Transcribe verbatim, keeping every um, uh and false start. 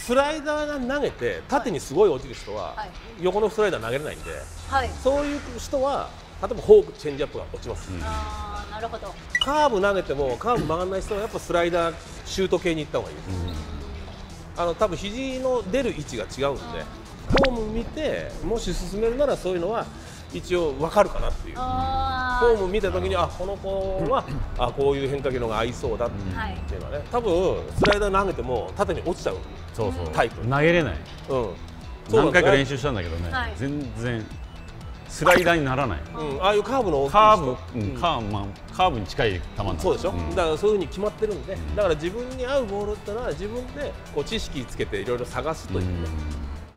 スライダーが投げて縦にすごい落ちる人は横のスライダー投げれないんで、はい、そういう人は例えばフォーク、チェンジアップが落ちます。うん、 あー、なるほど。 カーブ投げてもカーブ曲がらない人はやっぱスライダーシュート系に行った方がいいです。うん、あの多分肘の出る位置が違うんで、フォーム見てもし進めるならそういうのは一応分かるかなっていう。フォーム見た時にあこの子はあこういう変化球のが合いそうだっていうのはね、多分スライダー投げても縦に落ちちゃうタイプ。 投げれない。うん。何回か練習したんだけどね、全然スライダーにならない。 うん、ああいうカーブの大きいカーブ、うん、カーブ、まあ、カーブに近い球なんだ。 そうでしょ。うん、だからそういうふうに決まってるんで、だから自分に合うボールってのは自分でこう知識つけていろいろ探すというね。